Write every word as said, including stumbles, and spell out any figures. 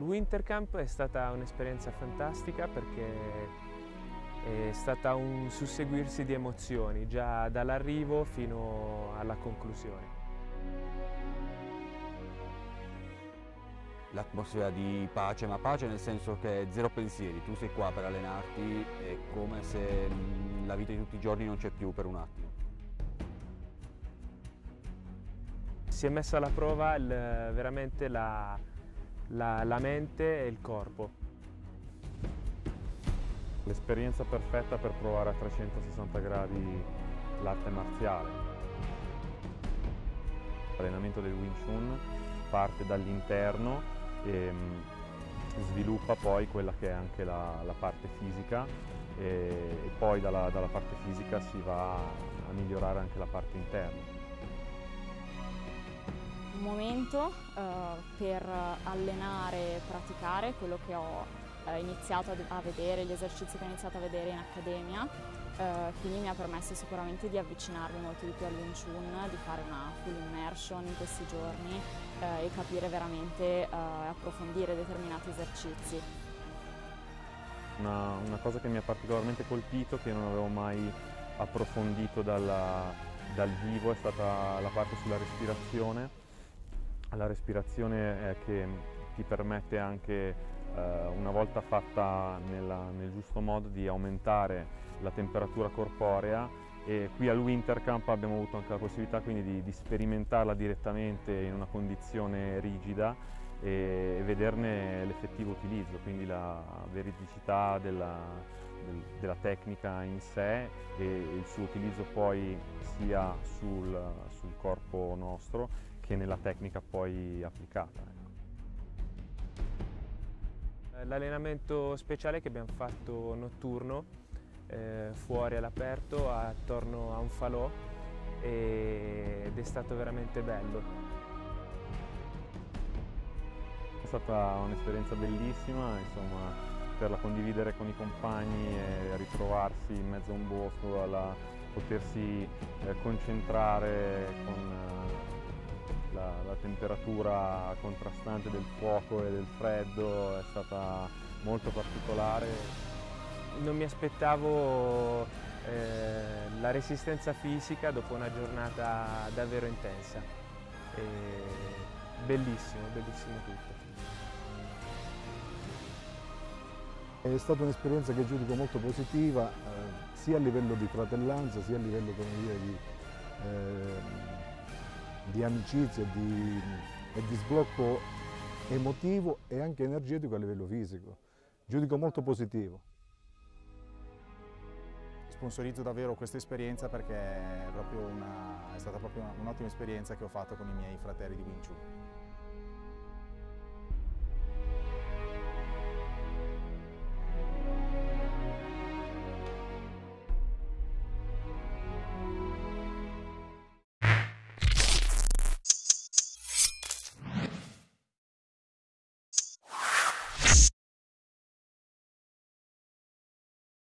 Winter Camp è stata un'esperienza fantastica perché è stata un susseguirsi di emozioni, già dall'arrivo fino alla conclusione. L'atmosfera di pace, ma pace nel senso che zero pensieri, tu sei qua per allenarti, è come se la vita di tutti i giorni non c'è più per un attimo. Si è messa alla prova il, veramente la, la, la mente e il corpo. L'esperienza perfetta per provare a trecentosessanta gradi l'arte marziale. L'allenamento del Wing Chun parte dall'interno e sviluppa poi quella che è anche la, la parte fisica e, e poi dalla, dalla parte fisica si va a migliorare anche la parte interna. Un momento eh, per allenare e praticare quello che ho eh, iniziato a vedere, gli esercizi che ho iniziato a vedere in accademia, eh, quindi mi ha permesso sicuramente di avvicinarmi molto di più al Wing Chun, di fare una full immersion in questi giorni eh, e capire veramente e eh, approfondire determinati esercizi. Una, una cosa che mi ha particolarmente colpito, che non avevo mai approfondito dalla, dal vivo, è stata la parte sulla respirazione. La respirazione è che ti permette anche, eh, una volta fatta nella, nel giusto modo, di aumentare la temperatura corporea, e qui al Winter Camp abbiamo avuto anche la possibilità quindi di, di sperimentarla direttamente in una condizione rigida e, e vederne l'effettivo utilizzo, quindi la veridicità della, del, della tecnica in sé e il suo utilizzo poi sia sul, sul corpo nostro che nella tecnica poi applicata. L'allenamento speciale che abbiamo fatto notturno, eh, fuori all'aperto, attorno a un falò, ed è stato veramente bello. È stata un'esperienza bellissima, insomma, poterla condividere con i compagni e ritrovarsi in mezzo a un bosco, alla, potersi eh, concentrare con eh, La, la temperatura contrastante del fuoco e del freddo è stata molto particolare. Non mi aspettavo eh, la resistenza fisica dopo una giornata davvero intensa. E bellissimo, bellissimo tutto. È stata un'esperienza che giudico molto positiva, eh, sia a livello di fratellanza, sia a livello, come dire, di eh, di amicizia e di, e di sblocco emotivo e anche energetico a livello fisico. Giudico molto positivo. Sponsorizzo davvero questa esperienza perché è, proprio una, è stata proprio un'ottima esperienza che ho fatto con i miei fratelli di Wing Chun.